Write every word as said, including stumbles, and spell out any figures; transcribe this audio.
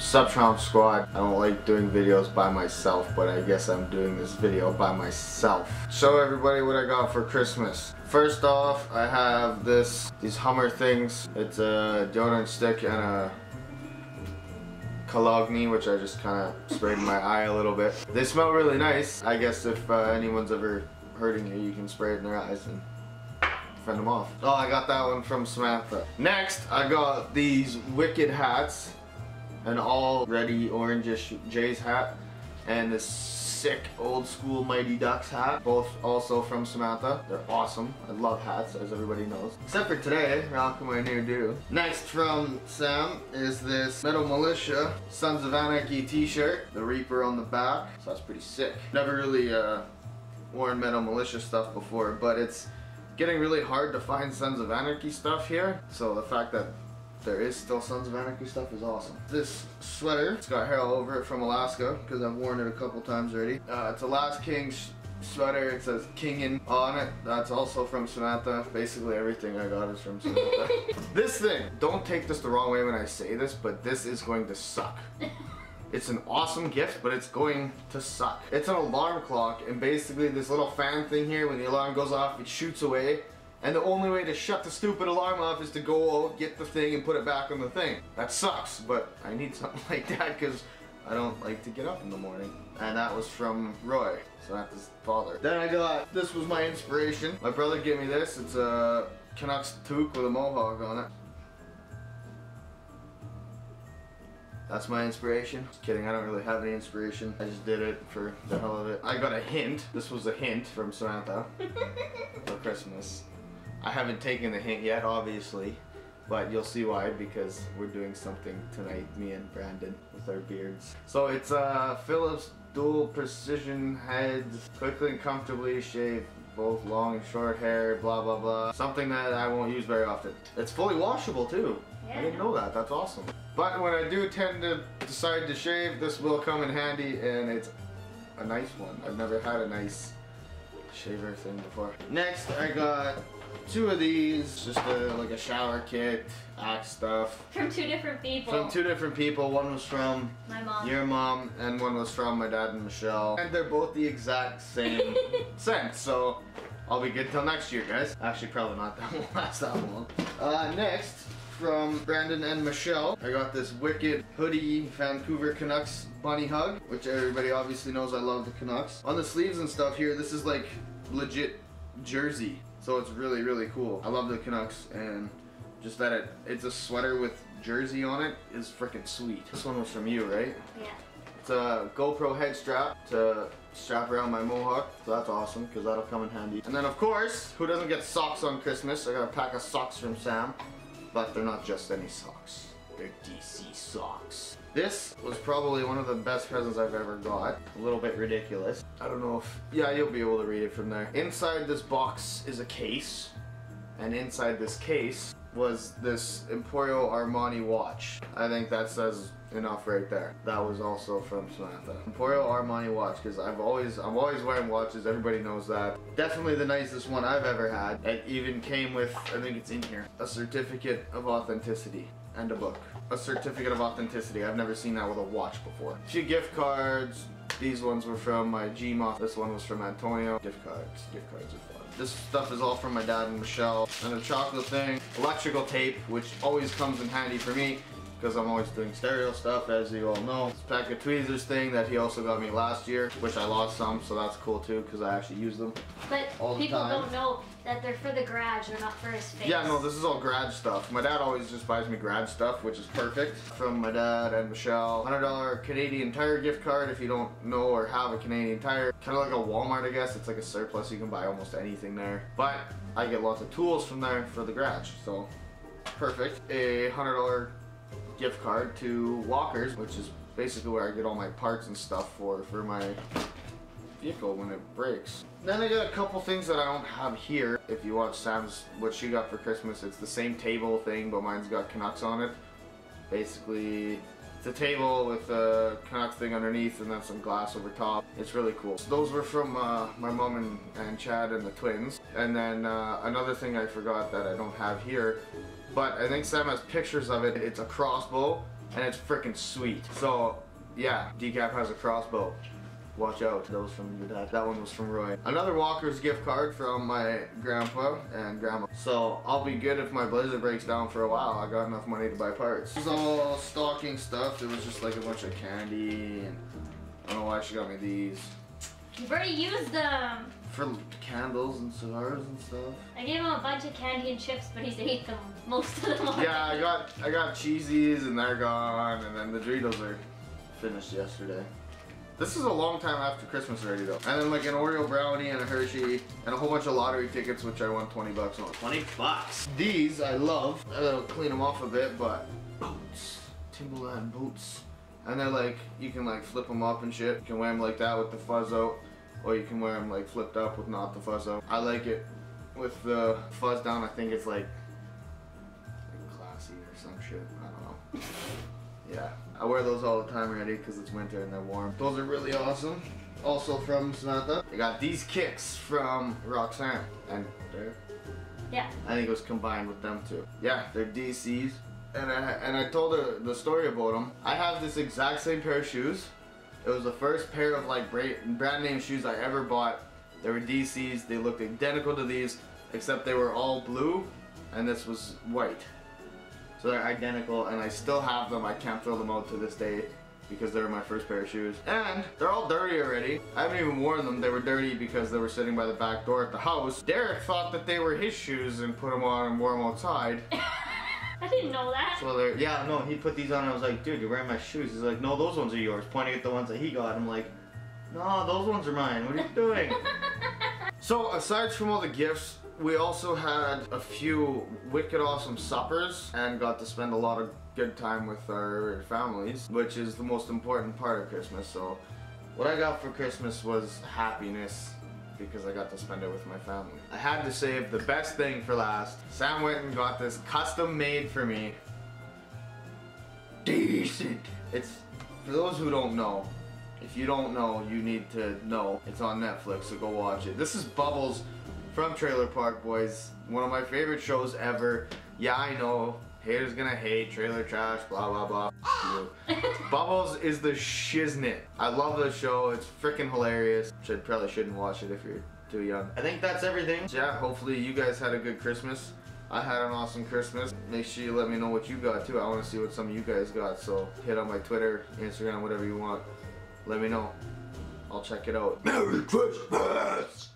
Sup Trump Squad. I don't like doing videos by myself, but I guess I'm doing this video by myself. Show everybody what I got for Christmas. First off, I have this, these Hummer things. It's a deodorant stick and a Cologne, which I just kind of sprayed in my eye a little bit. They smell really nice. I guess if uh, anyone's ever hurting you, you can spray it in their eyes and fend them off. Oh, I got that one from Samantha. Next, I got these Wicked hats. An already orangish Jay's hat and this sick old school Mighty Ducks hat, both also from Samantha. They're awesome. I love hats, as everybody knows. Except for today, rocking my new do. Next from Sam is this Metal Militia Sons of Anarchy t-shirt, the Reaper on the back, so that's pretty sick. Never really uh, worn Metal Militia stuff before, but it's getting really hard to find Sons of Anarchy stuff here, so the fact that there is still Sons of Anarchy stuff is awesome. This sweater, it's got hair all over it from Alaska because I've worn it a couple times already. Uh, it's a Last King sweater. It says Kingin on it. That's also from Samantha. Basically everything I got is from Samantha. This thing, don't take this the wrong way when I say this, but this is going to suck. It's an awesome gift, but it's going to suck. It's an alarm clock, and basically this little fan thing here, when the alarm goes off, it shoots away. And the only way to shut the stupid alarm off is to go out, get the thing, and put it back on the thing. That sucks, but I need something like that because I don't like to get up in the morning. And that was from Roy, so that's his father. Then I got, this was my inspiration. My brother gave me this. It's a Canucks toque with a mohawk on it. That's my inspiration. Just kidding, I don't really have any inspiration. I just did it for the hell of it. I got a hint. This was a hint from Samantha for Christmas. I haven't taken the hint yet, obviously, but you'll see why, because we're doing something tonight, me and Brandon, with our beards. So it's uh, Philips dual precision heads, quickly and comfortably shave both long and short hair, blah blah blah. Something that I won't use very often. It's fully washable too. Yeah. I didn't know that, that's awesome. But when I do tend to decide to shave, this will come in handy, and it's a nice one. I've never had a nice shaver thing before. Next, I got two of these, just a, like a shower kit, axe stuff. From two different people. From two different people. One was from my mom, your mom, and one was from my dad and Michelle. And they're both the exact same scent, so I'll be good till next year, guys. Actually, probably not. That won't last that long. Uh, next, from Brandon and Michelle, I got this Wicked hoodie Vancouver Canucks bunny hug, which everybody obviously knows I love the Canucks. On the sleeves and stuff here, this is like legit jersey. So it's really, really cool. I love the Canucks, and just that it, it's a sweater with jersey on it is freaking sweet. This one was from you, right? Yeah. It's a GoPro head strap to strap around my mohawk, so that's awesome because that'll come in handy. And then of course, who doesn't get socks on Christmas? I got a pack of socks from Sam, but they're not just any socks. They're D C socks. This was probably one of the best presents I've ever got. A little bit ridiculous. I don't know if, yeah, you'll be able to read it from there. Inside this box is a case, and inside this case was this Emporio Armani watch. I think that says enough right there. That was also from Samantha. Emporio Armani watch, because I've always, I'm always wearing watches, everybody knows that. Definitely the nicest one I've ever had. It even came with, I think it's in here, a certificate of authenticity. And a book. A certificate of authenticity. I've never seen that with a watch before. A few gift cards. These ones were from my G M O. This one was from Antonio. Gift cards. Gift cards are fun. This stuff is all from my dad and Michelle. And a chocolate thing. Electrical tape, which always comes in handy for me, because I'm always doing stereo stuff, as you all know. This pack of tweezers thing that he also got me last year, which I lost some, so that's cool too, because I actually use them but all the people time. don't know that they're for the garage, they're not for his face. Yeah, no, this is all garage stuff. My dad always just buys me garage stuff, which is perfect. From my dad and Michelle. one hundred dollar Canadian Tire gift card if you don't know or have a Canadian Tire. Kind of like a Walmart, I guess. It's like a surplus. You can buy almost anything there. But I get lots of tools from there for the garage, so perfect. A one hundred dollar gift card to Walkers, which is basically where I get all my parts and stuff for, for my vehicle when it breaks. Then I got a couple things that I don't have here. If you watch Sam's, what she got for Christmas, it's the same table thing, but mine's got Canucks on it. Basically, it's a table with a Canucks thing underneath and then some glass over top. It's really cool. So those were from uh, my mom and, and Chad and the twins. And then uh, another thing I forgot that I don't have here, but I think Sam has pictures of it. It's a crossbow and it's freaking sweet. So yeah, Decap has a crossbow. Watch out. That was from your dad. That one was from Roy. Another Walker's gift card from my grandpa and grandma. So I'll be good if my Blazer breaks down for a while. I got enough money to buy parts. This is all stocking stuff. It was just like a bunch of candy, and I don't know why she got me these. You've already used them. For candles and cigars and stuff. I gave him a bunch of candy and chips, but he's ate them. Most of them already. Yeah, I got I got cheesies and they're gone, and then the Doritos are finished yesterday. This is a long time after Christmas already though. And then like an Oreo brownie and a Hershey and a whole bunch of lottery tickets, which I won twenty bucks on. twenty bucks. These I love. I gotta clean them off a bit, but boots, Timberland boots. And they're like, you can like flip them up and shit. You can wear them like that with the fuzz out, or you can wear them like flipped up with not the fuzz out. I like it with the fuzz down. I think it's like, like classy or some shit. I don't know. Yeah, I wear those all the time already because it's winter and they're warm. Those are really awesome. Also from Samantha. I got these kicks from Roxanne and they're, Yeah. I think it was combined with them too. Yeah, they're D Cs. And I, and I told her the story about them. I have this exact same pair of shoes. It was the first pair of like brand name shoes I ever bought. They were D Cs. They looked identical to these, except they were all blue and this was white. So they're identical, and I still have them. I can't throw them out to this day because they were my first pair of shoes. And they're all dirty already. I haven't even worn them. They were dirty because they were sitting by the back door at the house. Derek thought that they were his shoes and put them on and wore them outside. I didn't know that. So they're, yeah, no, he put these on and I was like, dude, you're wearing my shoes. He's like, no, those ones are yours. Pointing at the ones that he got. I'm like, no, those ones are mine. What are you doing? So aside from all the gifts, we also had a few wicked awesome suppers and got to spend a lot of good time with our families, which is the most important part of Christmas. So what I got for Christmas was happiness because I got to spend it with my family. I had to save the best thing for last. Sam went and got this custom made for me. Decent. It's, for those who don't know, if you don't know, you need to know. It's on Netflix, so go watch it. This is Bubbles from Trailer Park Boys. One of my favorite shows ever. Yeah, I know. Haters gonna hate, trailer trash, blah blah blah. Bubbles is the shiznit. I love the show. It's freaking hilarious. Should probably shouldn't watch it if you're too young. I think that's everything. So yeah, hopefully you guys had a good Christmas. I had an awesome Christmas. Make sure you let me know what you got too. I want to see what some of you guys got. So hit on my Twitter, Instagram, whatever you want. Let me know. I'll check it out. Merry Christmas!